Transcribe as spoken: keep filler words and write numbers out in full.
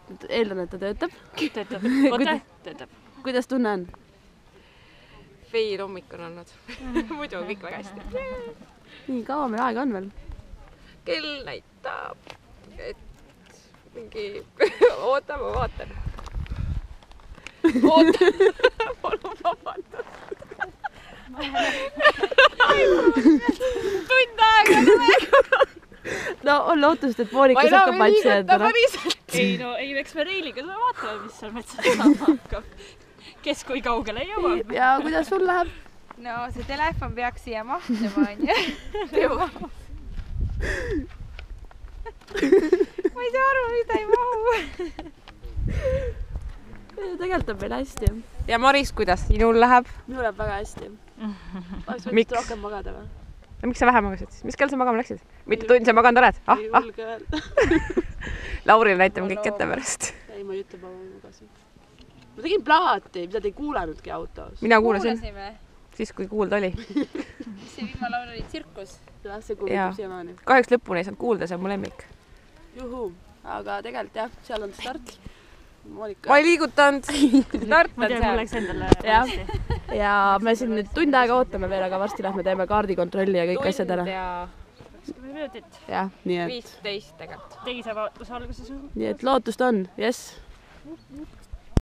eeldan, et ta töötab. Töötab. Oota, töötab. Kuidas tunne on? Veil hommik on olnud. Muidu on kõik väga hästi. Nii kaua meil aega on veel? Kell näitab, et mingi... Oota, ma vaatan. Oota. Palun vabandust. Tund aega. No on lootust, et Moonikas hakkab matši endale. Ei no, ei eks me reiliga me vaatame, mis seal metsas saama hakkab. Kes kui kaugele jõuab. Ja kuidas sul läheb? No see telefon peaks siia mahtuma, on ju. Ma ei saa aru, mida ei mahu. Tegelikult on meil hästi. Ja Maris, kuidas sinul läheb? Minul läheb väga hästi. Oleks võinud rohkem magada või? Ja miks sa vähe magasid? Mis kell sa magama läksid? Mitte tund sa maganud oled? Ah, ei ah. julge öelda. Laurile näitame kõik ette pärast. Ei, ma ei ütle päeva magasin. Ma tegin plaati, mida te ei kuulanudki autos. Mina kuulasin. Kuulasime. Siis, kui kuulda oli. See vihmalaul oli tsirkus. Jah, see kuulub siiamaani. Kahjuks lõpuni ei saanud kuulda, see on mu lemmik. Juhu, aga tegelikult jah, seal on start. Moonika. Ma ei liigutanud. Start Ma on tean, seal. mul läks endale Ja. ja me siin nüüd tund aega ootame veel, aga varsti lähme teeme kaardikontrolli ja kõik asjad ära. Tund ja kakskümmend minutit. Jah, nii et, viisteist tegelikult. Tegi see vaatluse alguses. nii et lootust on, jess.